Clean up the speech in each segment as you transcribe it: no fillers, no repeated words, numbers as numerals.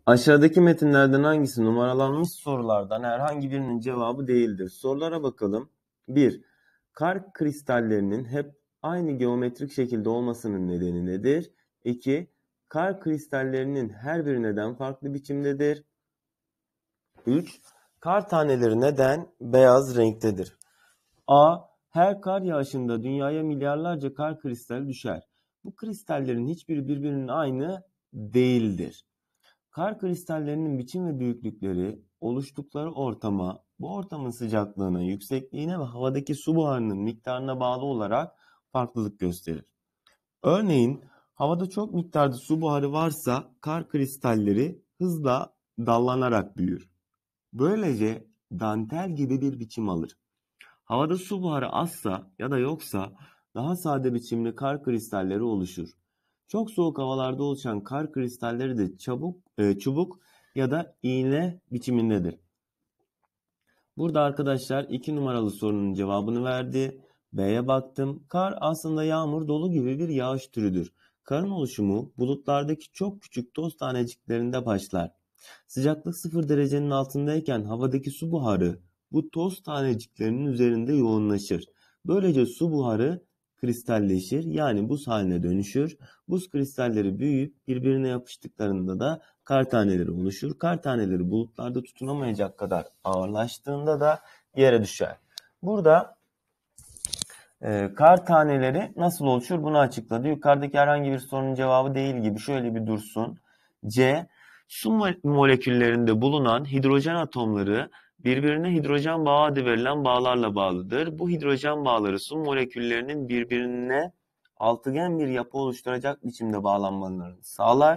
Aşağıdaki metinlerden hangisi numaralanmış sorulardan herhangi birinin cevabı değildir? Sorulara bakalım. 1. Kar kristallerinin hep aynı geometrik şekilde olmasının nedeni nedir? 2. Kar kristallerinin her biri neden farklı biçimdedir? 3. Kar taneleri neden beyaz renktedir? A. Her kar yağışında dünyaya milyarlarca kar kristali düşer. Bu kristallerin hiçbiri birbirinin aynı değildir. Kar kristallerinin biçim ve büyüklükleri oluştukları ortama, bu ortamın sıcaklığına, yüksekliğine ve havadaki su buharının miktarına bağlı olarak farklılık gösterir. Örneğin havada çok miktarda su buharı varsa kar kristalleri hızla dallanarak büyür. Böylece dantel gibi bir biçim alır. Havada su buharı azsa ya da yoksa daha sade biçimli kar kristalleri oluşur. Çok soğuk havalarda oluşan kar kristalleri de çubuk ya da iğne biçimindedir. Burada arkadaşlar 2 numaralı sorunun cevabını verdi. B'ye baktım. Kar aslında yağmur, dolu gibi bir yağış türüdür. Karın oluşumu bulutlardaki çok küçük toz taneciklerinde başlar. Sıcaklık 0 derecenin altındayken havadaki su buharı bu toz taneciklerinin üzerinde yoğunlaşır. Böylece su buharı kristalleşir, yani buz haline dönüşür. Buz kristalleri büyüyüp birbirine yapıştıklarında da kar taneleri oluşur. Kar taneleri bulutlarda tutunamayacak kadar ağırlaştığında da yere düşer. Burada kar taneleri nasıl oluşur bunu açıkladı. Yukarıdaki herhangi bir sorunun cevabı değil gibi, şöyle bir dursun. C. Su moleküllerinde bulunan hidrojen atomları birbirine hidrojen bağı adı verilen bağlarla bağlıdır. Bu hidrojen bağları su moleküllerinin birbirine altıgen bir yapı oluşturacak biçimde bağlanmalarını sağlar.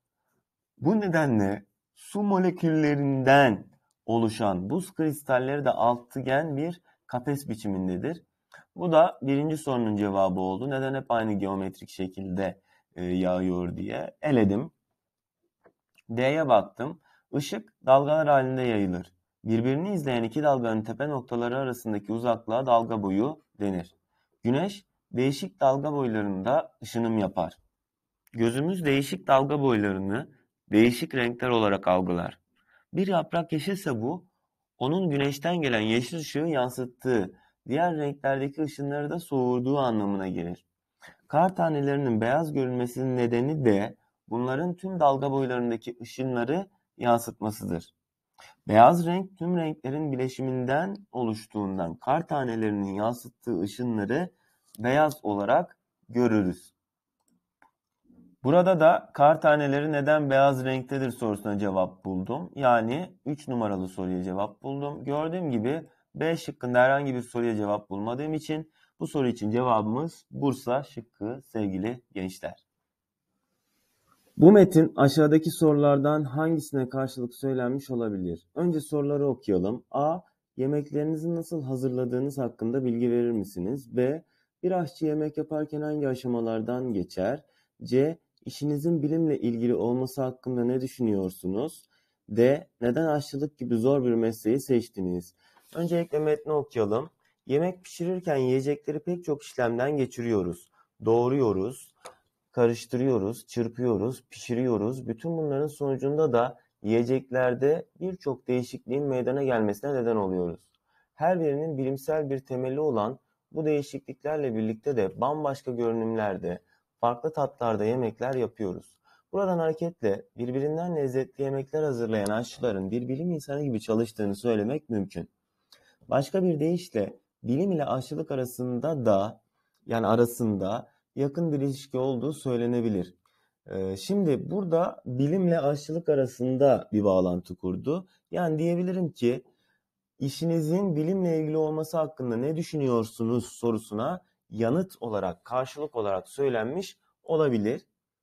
Bu nedenle su moleküllerinden oluşan buz kristalleri de altıgen bir kafes biçimindedir. Bu da birinci sorunun cevabı oldu. Neden hep aynı geometrik şekilde yağıyor diye eledim. D'ye baktım. Işık dalgalar halinde yayılır. Birbirini izleyen iki dalganın tepe noktaları arasındaki uzaklığa dalga boyu denir. Güneş değişik dalga boylarında ışınım yapar. Gözümüz değişik dalga boylarını değişik renkler olarak algılar. Bir yaprak yeşilse bu, onun güneşten gelen yeşil ışığı yansıttığı, diğer renklerdeki ışınları da soğurduğu anlamına gelir. Kar tanelerinin beyaz görünmesinin nedeni de bunların tüm dalga boylarındaki ışınları yansıtmasıdır. Beyaz renk tüm renklerin bileşiminden oluştuğundan kar tanelerinin yansıttığı ışınları beyaz olarak görürüz. Burada da kar taneleri neden beyaz renktedir sorusuna cevap buldum. Yani 3 numaralı soruya cevap buldum. Gördüğüm gibi B şıkkında herhangi bir soruya cevap bulmadığım için bu soru için cevabımız Bursa şıkkı sevgili gençler. Bu metin aşağıdaki sorulardan hangisine karşılık söylenmiş olabilir? Önce soruları okuyalım. A. Yemeklerinizi nasıl hazırladığınız hakkında bilgi verir misiniz? B. Bir aşçı yemek yaparken hangi aşamalardan geçer? C. İşinizin bilimle ilgili olması hakkında ne düşünüyorsunuz? D. Neden aşçılık gibi zor bir mesleği seçtiniz? Öncelikle metni okuyalım. Yemek pişirirken yiyecekleri pek çok işlemden geçiriyoruz. Doğruyoruz, karıştırıyoruz, çırpıyoruz, pişiriyoruz. Bütün bunların sonucunda da yiyeceklerde birçok değişikliğin meydana gelmesine neden oluyoruz. Her birinin bilimsel bir temeli olan bu değişikliklerle birlikte de bambaşka görünümlerde, farklı tatlarda yemekler yapıyoruz. Buradan hareketle birbirinden lezzetli yemekler hazırlayan aşçıların bir bilim insanı gibi çalıştığını söylemek mümkün. Başka bir deyişle bilim ile aşçılık arasında yakın bir ilişki olduğu söylenebilir. Şimdi burada bilimle aşçılık arasında bir bağlantı kurdu. Yani diyebilirim ki işinizin bilimle ilgili olması hakkında ne düşünüyorsunuz sorusuna yanıt olarak, karşılık olarak söylenmiş olabilir.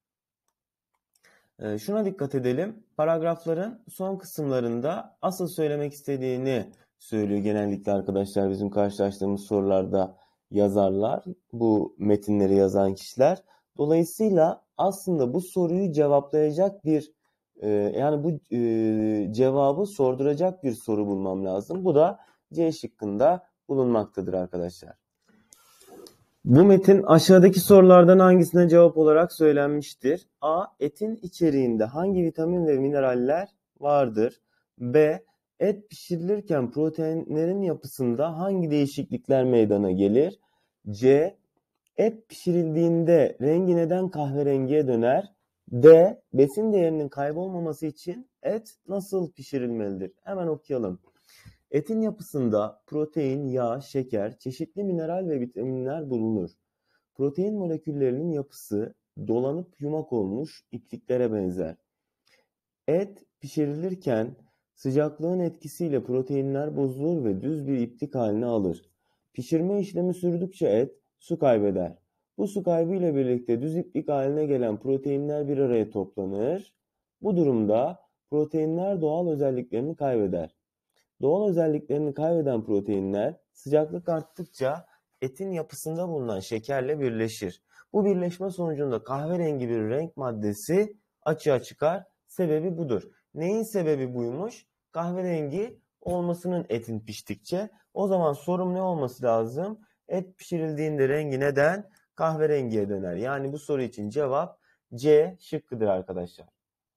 Şuna dikkat edelim. Paragrafların son kısımlarında asıl söylemek istediğini söylüyor genellikle arkadaşlar, bizim karşılaştığımız sorularda yazarlar, bu metinleri yazan kişiler. Dolayısıyla aslında bu soruyu cevaplayacak bir yani bu cevabı sorduracak bir soru bulmam lazım. Bu da C şıkkında bulunmaktadır arkadaşlar. Bu metin aşağıdaki sorulardan hangisine cevap olarak söylenmiştir? A. Etin içeriğinde hangi vitamin ve mineraller vardır? B. Et pişirilirken proteinlerin yapısında hangi değişiklikler meydana gelir? C. Et pişirildiğinde rengi neden kahverengiye döner? D. Besin değerinin kaybolmaması için et nasıl pişirilmelidir? Hemen okuyalım. Etin yapısında protein, yağ, şeker, çeşitli mineral ve vitaminler bulunur. Protein moleküllerinin yapısı dolanıp yumak olmuş ipliklere benzer. Et pişirilirken sıcaklığın etkisiyle proteinler bozulur ve düz bir iplik haline alır. Pişirme işlemi sürdükçe et su kaybeder. Bu su kaybı ile birlikte düz iplik haline gelen proteinler bir araya toplanır. Bu durumda proteinler doğal özelliklerini kaybeder. Doğal özelliklerini kaybeden proteinler sıcaklık arttıkça etin yapısında bulunan şekerle birleşir. Bu birleşme sonucunda kahverengi bir renk maddesi açığa çıkar. Sebebi budur. Neyin sebebi buymuş? Kahverengi olmasının etin piştikçe. O zaman sorum ne olması lazım? Et pişirildiğinde rengi neden kahverengiye döner? Yani bu soru için cevap C şıkkıdır arkadaşlar.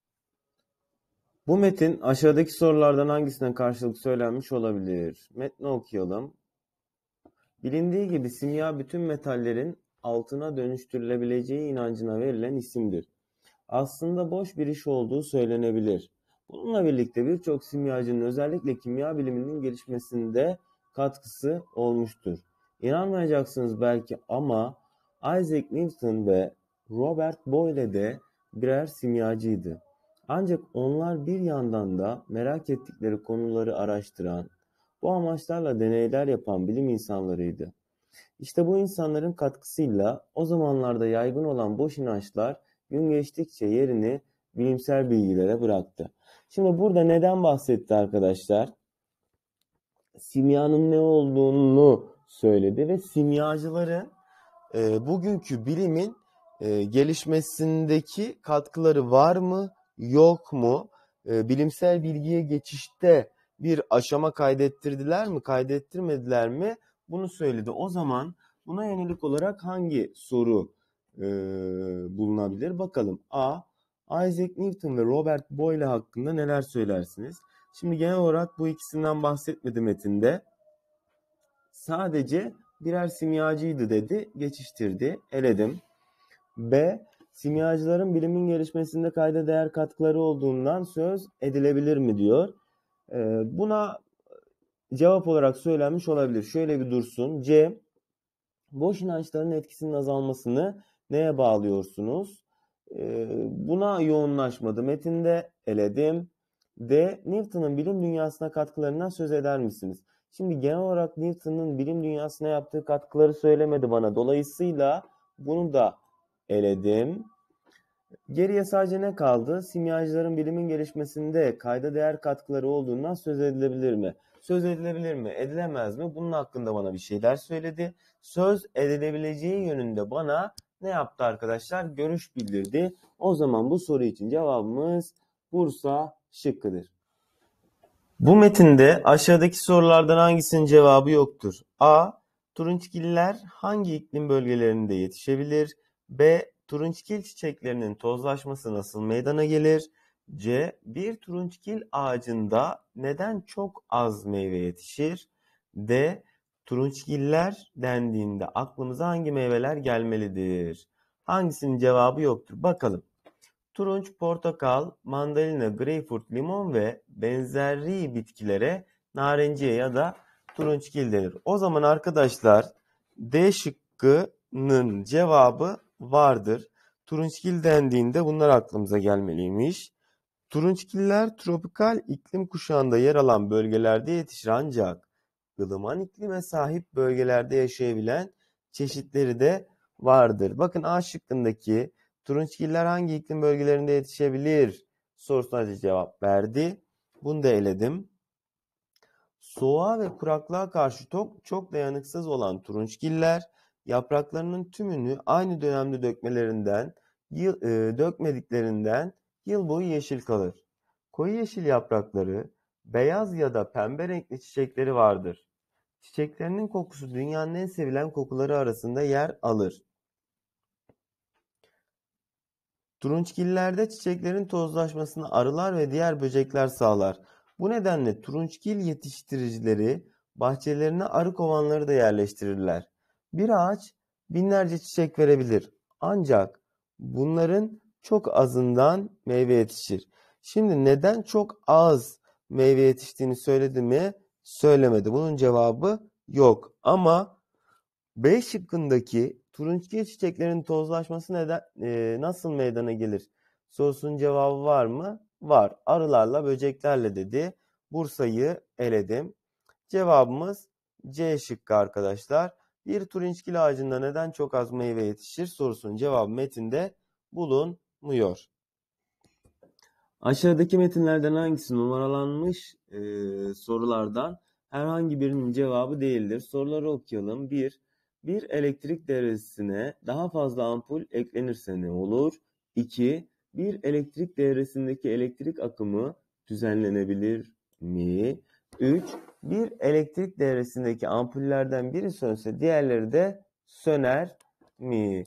Bu metin aşağıdaki sorulardan hangisine karşılık söylenmiş olabilir? Metni okuyalım. Bilindiği gibi simya bütün metallerin altına dönüştürülebileceği inancına verilen isimdir. Aslında boş bir iş olduğu söylenebilir. Bununla birlikte birçok simyacının özellikle kimya biliminin gelişmesinde katkısı olmuştur. İnanmayacaksınız belki ama Isaac Newton ve Robert Boyle de birer simyacıydı. Ancak onlar bir yandan da merak ettikleri konuları araştıran, bu amaçlarla deneyler yapan bilim insanlarıydı. İşte bu insanların katkısıyla o zamanlarda yaygın olan boş inançlar gün geçtikçe yerini bilimsel bilgilere bıraktı. Şimdi burada neden bahsetti arkadaşlar? Simyanın ne olduğunu söyledi ve simyacıların bugünkü bilimin gelişmesindeki katkıları var mı, yok mu? Bilimsel bilgiye geçişte bir aşama kaydettirdiler mi, kaydettirmediler mi? Bunu söyledi. O zaman buna yönelik olarak hangi soru bulunabilir? Bakalım. A. Isaac Newton ve Robert Boyle hakkında neler söylersiniz? Şimdi genel olarak bu ikisinden bahsetmedi metinde. Sadece birer simyacıydı dedi, geçiştirdi, eledim. B. Simyacıların bilimin gelişmesinde kayda değer katkıları olduğundan söz edilebilir mi diyor. Buna cevap olarak söylenmiş olabilir. Şöyle bir dursun. C. Boş inançların etkisinin azalmasını neye bağlıyorsunuz? Buna yoğunlaşmadı. Metinde eledim. D. Newton'un bilim dünyasına katkılarından söz eder misiniz? Şimdi genel olarak Newton'un bilim dünyasına yaptığı katkıları söylemedi bana. Dolayısıyla bunu da eledim. Geriye sadece ne kaldı? Simyacıların bilimin gelişmesinde kayda değer katkıları olduğundan söz edilebilir mi? Söz edilebilir mi? Edilemez mi? Bunun hakkında bana bir şeyler söyledi. Söz edilebileceği yönünde bana ne yaptı arkadaşlar? Görüş bildirdi. O zaman bu soru için cevabımız Bursa şıkkıdır. Bu metinde aşağıdaki sorulardan hangisinin cevabı yoktur? A. Turunçgiller hangi iklim bölgelerinde yetişebilir? B. Turunçgil çiçeklerinin tozlaşması nasıl meydana gelir? C. Bir turunçgil ağacında neden çok az meyve yetişir? D. Turunçgiller dendiğinde aklımıza hangi meyveler gelmelidir? Hangisinin cevabı yoktur? Bakalım. Turunç, portakal, mandalina, greyfurt, limon ve benzeri bitkilere narenciye ya da turunçgil denir. O zaman arkadaşlar D şıkkının cevabı vardır. Turunçgil dendiğinde bunlar aklımıza gelmeliymiş. Turunçgiller tropikal iklim kuşağında yer alan bölgelerde yetişir ancak ılıman iklime sahip bölgelerde yaşayabilen çeşitleri de vardır. Bakın A şıkkındaki turunçgiller hangi iklim bölgelerinde yetişebilir sorusuna cevap verdi. Bunu da eledim. Soğuğa ve kuraklığa karşı çok dayanıksız olan turunçgiller yapraklarının tümünü aynı dönemde dökmediklerinden yıl boyu yeşil kalır. Koyu yeşil yaprakları, beyaz ya da pembe renkli çiçekleri vardır. Çiçeklerinin kokusu dünyanın en sevilen kokuları arasında yer alır. Turunçgillerde çiçeklerin tozlaşmasını arılar ve diğer böcekler sağlar. Bu nedenle turunçgil yetiştiricileri bahçelerine arı kovanları da yerleştirirler. Bir ağaç binlerce çiçek verebilir. Ancak bunların çok azından meyve yetişir. Şimdi neden çok az meyve yetiştiğini söyledi mi? Söylemedi. Bunun cevabı yok. Ama B şıkkındaki turunçgil çiçeklerin tozlaşması nasıl meydana gelir sorusunun cevabı var mı? Var. Arılarla, böceklerle dedi. Bursa'yı eledim. Cevabımız C şıkkı arkadaşlar. Bir turunçgil ağacında neden çok az meyve yetişir sorusunun cevabı metinde bulunmuyor. Aşağıdaki metinlerden hangisi numaralanmış sorulardan herhangi birinin cevabı değildir? Soruları okuyalım. 1. Bir elektrik devresine daha fazla ampul eklenirse ne olur? 2. Bir elektrik devresindeki elektrik akımı düzenlenebilir mi? 3. Bir elektrik devresindeki ampullerden biri sönse diğerleri de söner mi?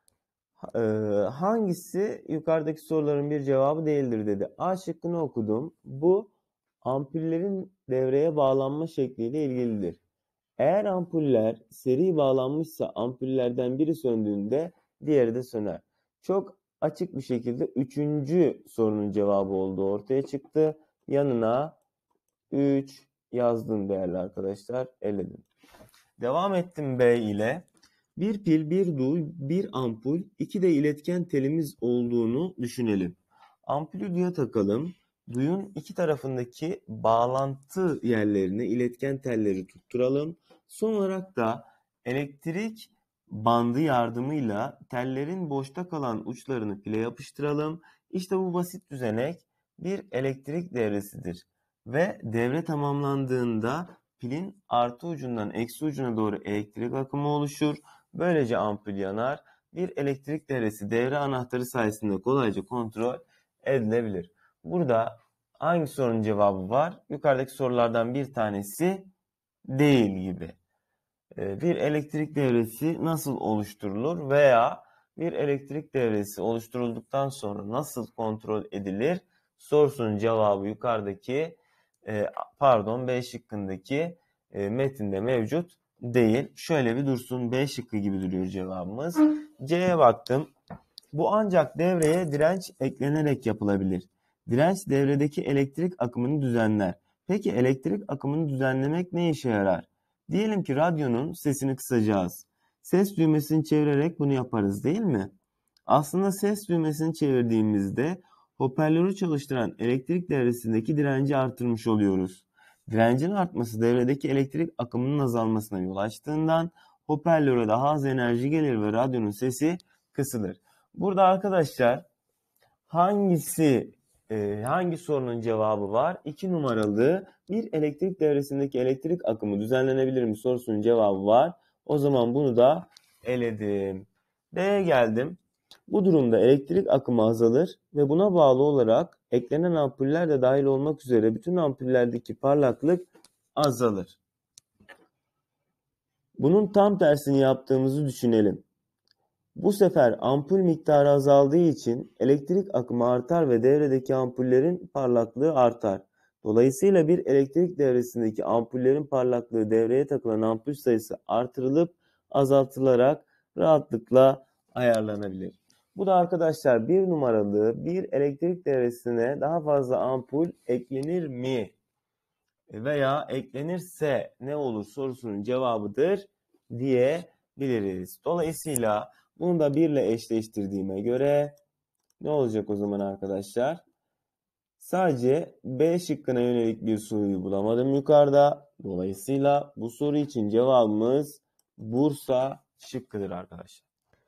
Hangisi yukarıdaki soruların bir cevabı değildir dedi. A şıkkını okudum. Bu ampullerin devreye bağlanma şekliyle ilgilidir. Eğer ampuller seri bağlanmışsa ampullerden biri söndüğünde diğeri de söner. Çok açık bir şekilde 3. sorunun cevabı olduğu ortaya çıktı. Yanına 3 yazdım değerli arkadaşlar. Eledim. Devam ettim B ile. Bir pil, bir duy, bir ampul, 2 de iletken telimiz olduğunu düşünelim. Ampulü duya takalım. Duyun iki tarafındaki bağlantı yerlerine iletken telleri tutturalım. Son olarak da elektrik bandı yardımıyla tellerin boşta kalan uçlarını pile yapıştıralım. İşte bu basit düzenek bir elektrik devresidir. Ve devre tamamlandığında pilin artı ucundan eksi ucuna doğru elektrik akımı oluşur. Böylece ampul yanar. Bir elektrik devresi devre anahtarı sayesinde kolayca kontrol edilebilir. Burada hangi sorunun cevabı var? Yukarıdaki sorulardan bir tanesi değil gibi. Bir elektrik devresi nasıl oluşturulur veya bir elektrik devresi oluşturulduktan sonra nasıl kontrol edilir? Sorusunun cevabı yukarıdaki B şıkkındaki metinde mevcut değil. Şöyle bir dursun. B şıkkı gibi duruyor cevabımız. C'ye baktım. Bu ancak devreye direnç eklenerek yapılabilir. Direnç devredeki elektrik akımını düzenler. Peki elektrik akımını düzenlemek ne işe yarar? Diyelim ki radyonun sesini kısacağız. Ses düğmesini çevirerek bunu yaparız değil mi? Aslında ses düğmesini çevirdiğimizde hoparlörü çalıştıran elektrik devresindeki direnci artırmış oluyoruz. Direncin artması devredeki elektrik akımının azalmasına yol açtığından hoparlöre daha az enerji gelir ve radyonun sesi kısılır. Burada arkadaşlar hangi sorunun cevabı var? 2 numaralı bir elektrik devresindeki elektrik akımı düzenlenebilir mi sorusunun cevabı var. O zaman bunu da eledim. D'ye geldim. Bu durumda elektrik akımı azalır ve buna bağlı olarak eklenen ampuller de dahil olmak üzere bütün ampullerdeki parlaklık azalır. Bunun tam tersini yaptığımızı düşünelim. Bu sefer ampul miktarı azaldığı için elektrik akımı artar ve devredeki ampullerin parlaklığı artar. Dolayısıyla bir elektrik devresindeki ampullerin parlaklığı devreye takılan ampul sayısı artırılıp azaltılarak rahatlıkla ayarlanabilir. Bu da arkadaşlar 1 numaralı bir elektrik devresine daha fazla ampul eklenir mi? Veya eklenirse ne olur sorusunun cevabıdır diyebiliriz. Dolayısıyla bunu da 1 ile eşleştirdiğime göre ne olacak o zaman arkadaşlar? Sadece B şıkkına yönelik bir soruyu bulamadım yukarıda. Dolayısıyla bu soru için cevabımız Bursa şıkkıdır arkadaşlar.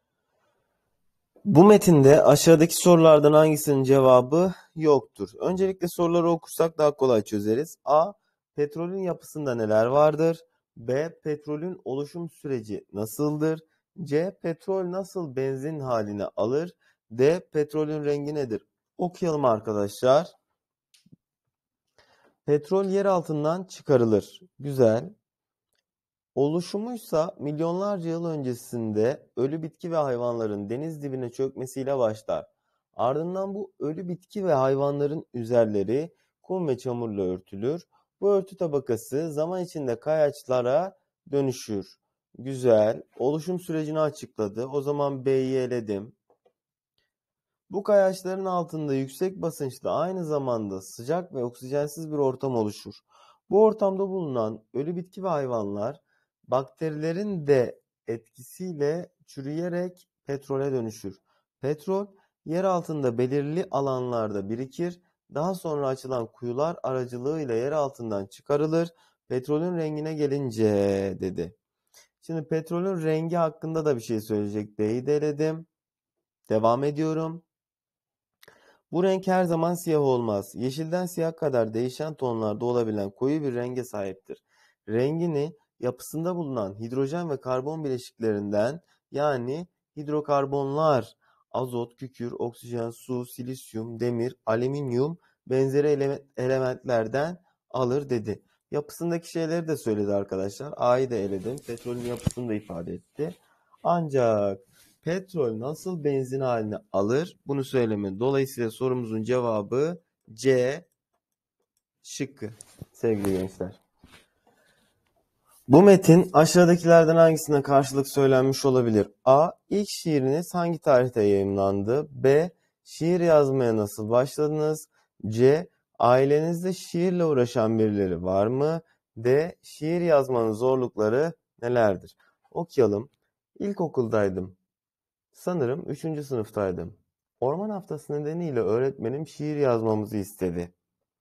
Bu metinde aşağıdaki sorulardan hangisinin cevabı yoktur? Öncelikle soruları okursak daha kolay çözeriz. A. Petrolün yapısında neler vardır? B. Petrolün oluşum süreci nasıldır? C. Petrol nasıl benzin haline alır? D. Petrolün rengi nedir? Okuyalım arkadaşlar. Petrol yer altından çıkarılır. Güzel. Oluşumuysa milyonlarca yıl öncesinde ölü bitki ve hayvanların deniz dibine çökmesiyle başlar. Ardından bu ölü bitki ve hayvanların üzerleri kum ve çamurla örtülür. Bu örtü tabakası zaman içinde kayaçlara dönüşür. Güzel. Oluşum sürecini açıkladı. O zaman B'yi eledim. Bu kayaçların altında yüksek basınçlı aynı zamanda sıcak ve oksijensiz bir ortam oluşur. Bu ortamda bulunan ölü bitki ve hayvanlar bakterilerin de etkisiyle çürüyerek petrole dönüşür. Petrol yer altında belirli alanlarda birikir. Daha sonra açılan kuyular aracılığıyla yer altından çıkarılır. Petrolün rengine gelince dedi. Şimdi petrolün rengi hakkında da bir şey söyleyecek. B'yi de eledim. Devam ediyorum. Bu renk her zaman siyah olmaz. Yeşilden siyah kadar değişen tonlarda olabilen koyu bir renge sahiptir. Rengini yapısında bulunan hidrojen ve karbon bileşiklerinden yani hidrokarbonlar, azot, kükür, oksijen, su, silisyum, demir, alüminyum benzeri elementlerden alır dedi. Yapısındaki şeyleri de söyledi arkadaşlar. A'yı da eledim. Petrolün yapısını da ifade etti. Ancak petrol nasıl benzin haline alır? Bunu söylemedi. Dolayısıyla sorumuzun cevabı C şıkkı sevgili gençler. Bu metin aşağıdakilerden hangisine karşılık söylenmiş olabilir? A. İlk şiiriniz hangi tarihte yayımlandı? B. Şiir yazmaya nasıl başladınız? C. Ailenizde şiirle uğraşan birileri var mı? D. Şiir yazmanın zorlukları nelerdir? Okuyalım. İlkokuldaydım. Sanırım 3. sınıftaydım. Orman haftası nedeniyle öğretmenim şiir yazmamızı istedi.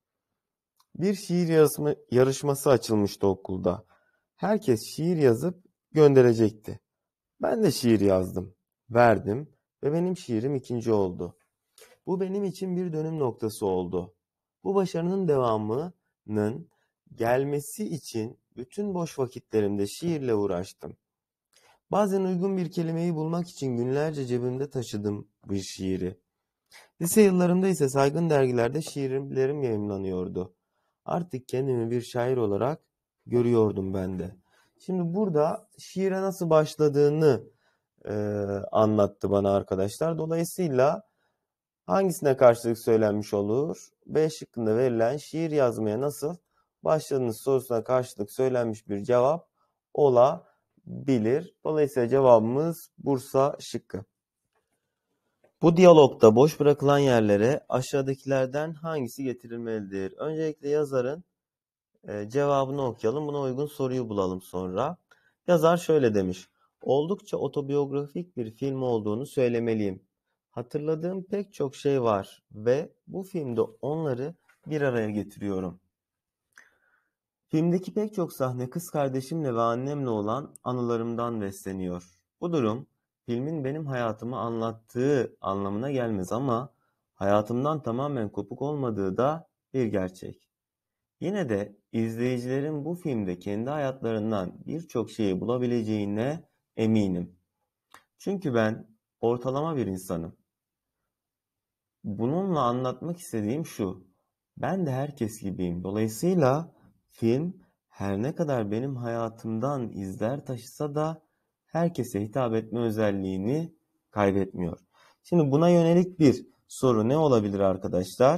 Bir şiir yarışması açılmıştı okulda. Herkes şiir yazıp gönderecekti. Ben de şiir yazdım, verdim ve benim şiirim ikinci oldu. Bu benim için bir dönüm noktası oldu. Bu başarının devamının gelmesi için bütün boş vakitlerimde şiirle uğraştım. Bazen uygun bir kelimeyi bulmak için günlerce cebimde taşıdım bu şiiri. Lise yıllarımda ise saygın dergilerde şiirlerim yayımlanıyordu. Artık kendimi bir şair olarak görüyordum ben de. Şimdi burada şiire nasıl başladığını anlattı bana arkadaşlar. Dolayısıyla hangisine karşılık söylenmiş olur? B şıkkında verilen şiir yazmaya nasıl başladınız sorusuna karşılık söylenmiş bir cevap olabilir. Dolayısıyla cevabımız Bursa şıkkı. Bu diyalogda boş bırakılan yerlere aşağıdakilerden hangisi getirilmelidir? Öncelikle yazarın cevabını okuyalım. Buna uygun soruyu bulalım sonra. Yazar şöyle demiş. Oldukça otobiyografik bir film olduğunu söylemeliyim. Hatırladığım pek çok şey var ve bu filmde onları bir araya getiriyorum. Filmdeki pek çok sahne kız kardeşimle ve annemle olan anılarımdan besleniyor. Bu durum filmin benim hayatımı anlattığı anlamına gelmez ama hayatımdan tamamen kopuk olmadığı da bir gerçek. Yine de izleyicilerin bu filmde kendi hayatlarından birçok şeyi bulabileceğine eminim. Çünkü ben ortalama bir insanım. Bununla anlatmak istediğim şu. Ben de herkes gibiyim. Dolayısıyla film her ne kadar benim hayatımdan izler taşısa da herkese hitap etme özelliğini kaybetmiyor. Şimdi buna yönelik bir soru ne olabilir arkadaşlar?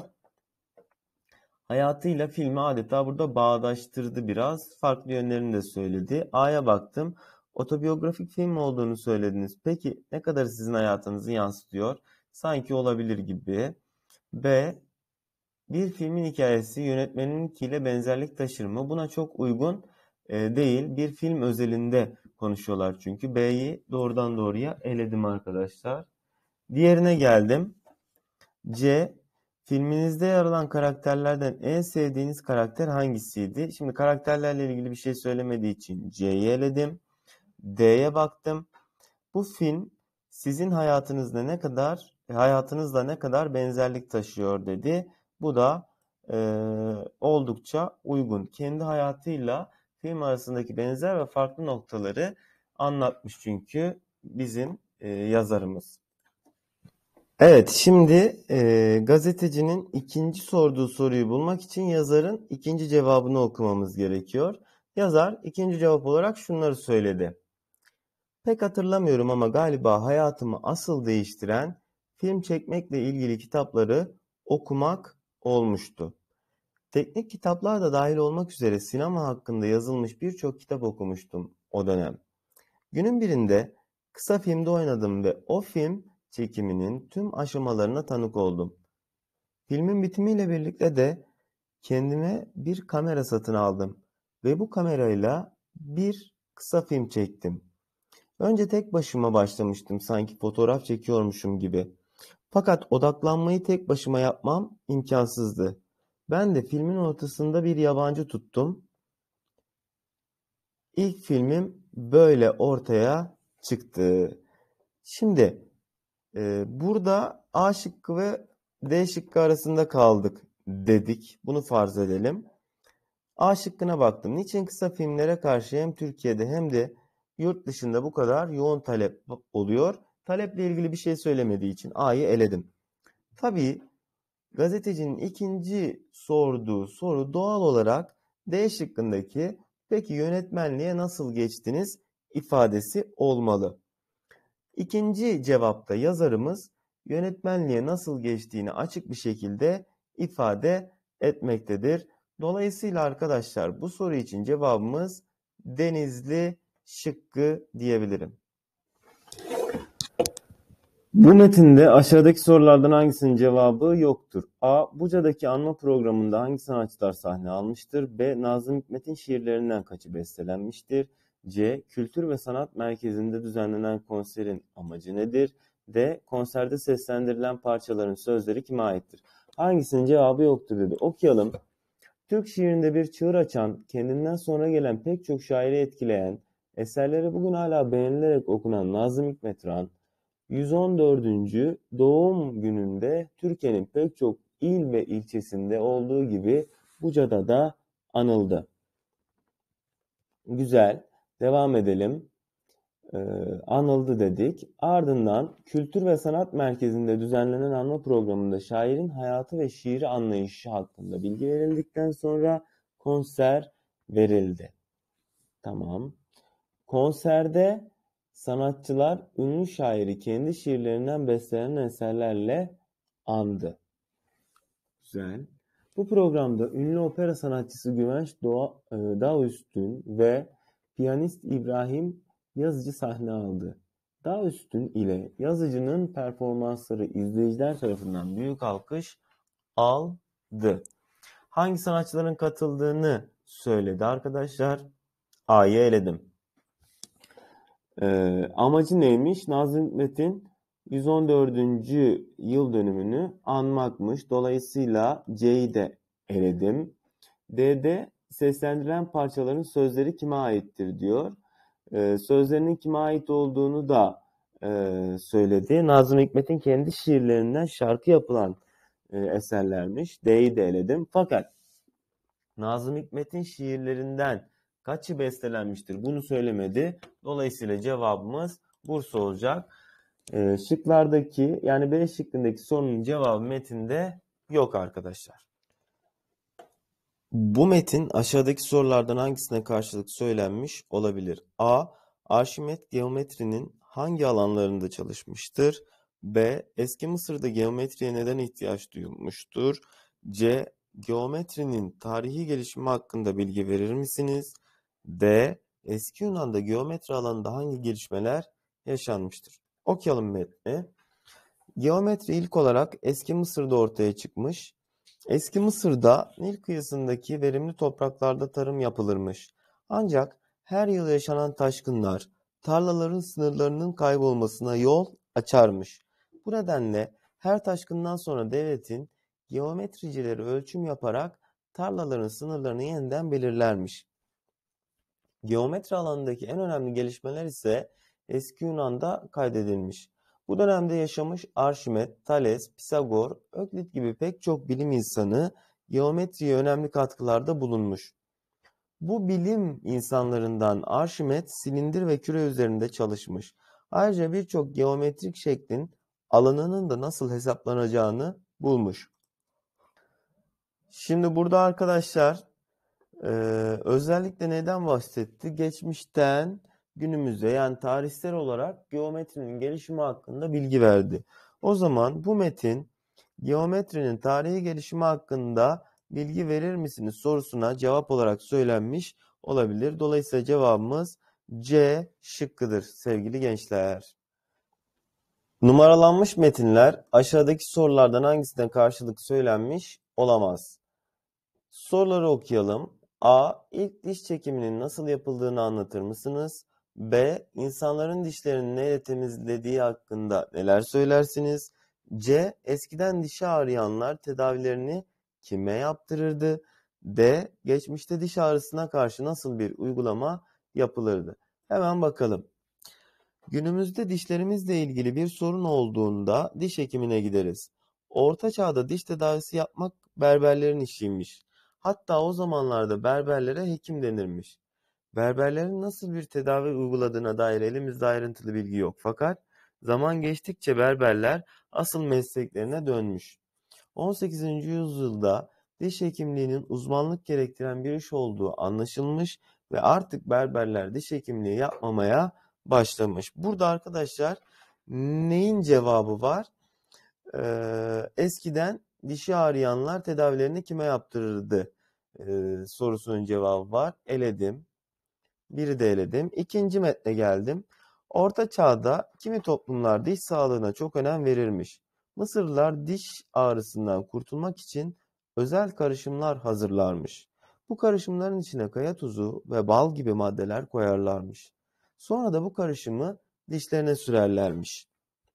Hayatıyla filmi adeta burada bağdaştırdı biraz. Farklı yönlerini de söyledi. A'ya baktım. Otobiyografik film olduğunu söylediniz. Peki ne kadar sizin hayatınızı yansıtıyor? Sanki olabilir gibi. B. Bir filmin hikayesi yönetmeninkiyle benzerlik taşır mı? Buna çok uygun değil. Bir film özelinde konuşuyorlar çünkü. B'yi doğrudan doğruya eledim arkadaşlar. Diğerine geldim. C. Filminizde yer alan karakterlerden en sevdiğiniz karakter hangisiydi? Şimdi karakterlerle ilgili bir şey söylemediği için C'yi eledim. D'ye baktım. Bu film sizin hayatınızla ne kadar benzerlik taşıyor dedi. Bu da oldukça uygun. Kendi hayatıyla film arasındaki benzer ve farklı noktaları anlatmış çünkü bizim yazarımız. Evet, şimdi gazetecinin ikinci sorduğu soruyu bulmak için yazarın ikinci cevabını okumamız gerekiyor. Yazar ikinci cevap olarak şunları söyledi. Pek hatırlamıyorum ama galiba hayatımı asıl değiştiren film çekmekle ilgili kitapları okumak olmuştu. Teknik kitaplar da dahil olmak üzere sinema hakkında yazılmış birçok kitap okumuştum o dönem. Günün birinde kısa filmde oynadım ve o film çekiminin tüm aşamalarına tanık oldum. Filmin bitimiyle birlikte de kendime bir kamera satın aldım ve bu kamerayla bir kısa film çektim. Önce tek başıma başlamıştım sanki fotoğraf çekiyormuşum gibi. Fakat odaklanmayı tek başıma yapmam imkansızdı. Ben de filmin ortasında bir yabancı tuttum. İlk filmim böyle ortaya çıktı. Şimdi burada A şıkkı ve D şıkkı arasında kaldık dedik. Bunu farz edelim. A şıkkına baktım. Niçin kısa filmlere karşı hem Türkiye'de hem de yurt dışında bu kadar yoğun talep oluyor? Taleple ilgili bir şey söylemediği için A'yı eledim. Tabii gazetecinin ikinci sorduğu soru doğal olarak D şıkkındaki peki yönetmenliğe nasıl geçtiniz ifadesi olmalı. İkinci cevapta yazarımız yönetmenliğe nasıl geçtiğini açık bir şekilde ifade etmektedir. Dolayısıyla arkadaşlar bu soru için cevabımız Denizli şıkkı diyebilirim. Bu metinde aşağıdaki sorulardan hangisinin cevabı yoktur? A. Buca'daki anma programında hangi sanatçılar sahne almıştır? B. Nazım Hikmet'in şiirlerinden kaçı bestelenmiştir? C. Kültür ve Sanat Merkezi'nde düzenlenen konserin amacı nedir? D. Konserde seslendirilen parçaların sözleri kime aittir? Hangisinin cevabı yoktur dedi. Okuyalım. Türk şiirinde bir çığır açan, kendinden sonra gelen pek çok şairi etkileyen, eserleri bugün hala beğenilerek okunan Nazım Hikmet Ran, 114. doğum gününde Türkiye'nin pek çok il ve ilçesinde olduğu gibi Buca'da da anıldı. Güzel. Devam edelim. Anıldı dedik. Ardından Kültür ve Sanat Merkezi'nde düzenlenen anma programında şairin hayatı ve şiiri anlayışı hakkında bilgi verildikten sonra konser verildi. Tamam. Konserde sanatçılar ünlü şairi kendi şiirlerinden bestelenen eserlerle andı. Güzel. Bu programda ünlü opera sanatçısı Güvenç Dağüstün ve piyanist İbrahim Yazıcı sahne aldı. Dağüstün ile Yazıcı'nın performansları izleyiciler tarafından büyük alkış aldı. Hangi sanatçıların katıldığını söyledi arkadaşlar. A'yı eledim. Amacı neymiş? Nazım Hikmet'in 114. yıl dönümünü anmakmış. Dolayısıyla C'yi de eledim. D'de seslendirilen parçaların sözleri kime aittir diyor. Sözlerinin kime ait olduğunu da söyledi. Nazım Hikmet'in kendi şiirlerinden şarkı yapılan eserlermiş. D'yi de eledim. Fakat Nazım Hikmet'in şiirlerinden kaçı bestelenmiştir? Bunu söylemedi. Dolayısıyla cevabımız Bursa olacak. Şıklardaki yani B şıkkındaki sorunun cevabı metinde yok arkadaşlar. Bu metin aşağıdaki sorulardan hangisine karşılık söylenmiş olabilir? A. Arşimet geometrinin hangi alanlarında çalışmıştır? B. Eski Mısır'da geometriye neden ihtiyaç duyulmuştur? C. Geometrinin tarihi gelişimi hakkında bilgi verir misiniz? D. Eski Yunan'da geometri alanında hangi gelişmeler yaşanmıştır? Okuyalım metni. Geometri ilk olarak Eski Mısır'da ortaya çıkmış. Eski Mısır'da Nil kıyısındaki verimli topraklarda tarım yapılırmış. Ancak her yıl yaşanan taşkınlar tarlaların sınırlarının kaybolmasına yol açarmış. Bu nedenle her taşkından sonra devletin geometricileri ölçüm yaparak tarlaların sınırlarını yeniden belirlermiş. Geometri alanındaki en önemli gelişmeler ise Eski Yunan'da kaydedilmiş. Bu dönemde yaşamış Arşimet, Thales, Pisagor, Öklit gibi pek çok bilim insanı geometriye önemli katkılarda bulunmuş. Bu bilim insanlarından Arşimet silindir ve küre üzerinde çalışmış. Ayrıca birçok geometrik şeklin alanının da nasıl hesaplanacağını bulmuş. Şimdi burada arkadaşlar Özellikle neden bahsetti? Geçmişten günümüze, yani tarihsel olarak geometrinin gelişimi hakkında bilgi verdi. O zaman bu metin geometrinin tarihi gelişimi hakkında bilgi verir misiniz sorusuna cevap olarak söylenmiş olabilir. Dolayısıyla cevabımız C şıkkıdır sevgili gençler. Numaralanmış metinler aşağıdaki sorulardan hangisine karşılık söylenmiş olamaz? Soruları okuyalım. A. İlk diş çekiminin nasıl yapıldığını anlatır mısınız? B. İnsanların dişlerini neyle temizlediği hakkında neler söylersiniz? C. Eskiden dişi ağrıyanlar tedavilerini kime yaptırırdı? D. Geçmişte diş ağrısına karşı nasıl bir uygulama yapılırdı? Hemen bakalım. Günümüzde dişlerimizle ilgili bir sorun olduğunda diş hekimine gideriz. Orta çağda diş tedavisi yapmak berberlerin işiymiş. Hatta o zamanlarda berberlere hekim denirmiş. Berberlerin nasıl bir tedavi uyguladığına dair elimizde ayrıntılı bilgi yok. Fakat zaman geçtikçe berberler asıl mesleklerine dönmüş. 18. yüzyılda diş hekimliğinin uzmanlık gerektiren bir iş olduğu anlaşılmış ve artık berberler diş hekimliği yapmamaya başlamış. Burada arkadaşlar neyin cevabı var? Eskiden dişi ağrıyanlar tedavilerini kime yaptırırdı? Sorusunun cevabı var. Eledim. Biri de eledim. İkinci metne geldim. Orta çağda kimi toplumlar diş sağlığına çok önem verirmiş. Mısırlılar diş ağrısından kurtulmak için özel karışımlar hazırlarmış. Bu karışımların içine kaya tuzu ve bal gibi maddeler koyarlarmış. Sonra da bu karışımı dişlerine sürerlermiş.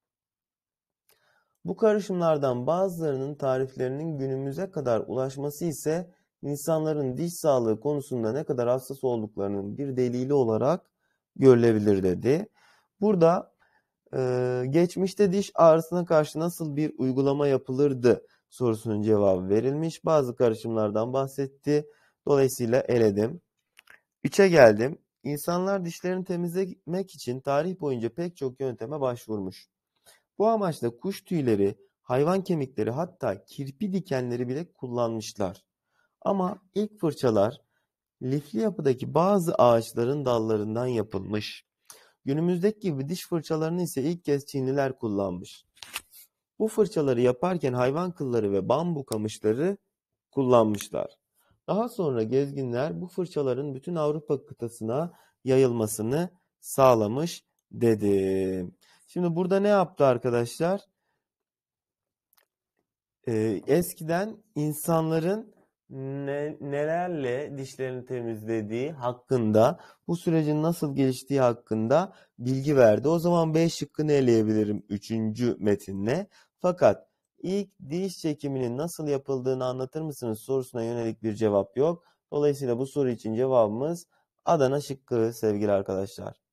Bu karışımlardan bazılarının tariflerinin günümüze kadar ulaşması ise insanların diş sağlığı konusunda ne kadar hassas olduklarının bir delili olarak görülebilir dedi. Burada geçmişte diş ağrısına karşı nasıl bir uygulama yapılırdı sorusunun cevabı verilmiş. Bazı karışımlardan bahsetti. Dolayısıyla eledim. 3'e geldim. İnsanlar dişlerini temizlemek için tarih boyunca pek çok yönteme başvurmuş. Bu amaçla kuş tüyleri, hayvan kemikleri hatta kirpi dikenleri bile kullanmışlar. Ama ilk fırçalar lifli yapıdaki bazı ağaçların dallarından yapılmış. Günümüzdeki gibi diş fırçalarını ise ilk kez Çinliler kullanmış. Bu fırçaları yaparken hayvan kılları ve bambu kamışları kullanmışlar. Daha sonra gezginler bu fırçaların bütün Avrupa kıtasına yayılmasını sağlamış dedim. Şimdi burada ne yaptı arkadaşlar? Eskiden insanların nelerle dişlerini temizlediği hakkında, bu sürecin nasıl geliştiği hakkında bilgi verdi. O zaman B şıkkını eleyebilirim 3. metinle. Fakat ilk diş çekiminin nasıl yapıldığını anlatır mısınız sorusuna yönelik bir cevap yok. Dolayısıyla bu soru için cevabımız Adana şıkkı sevgili arkadaşlar.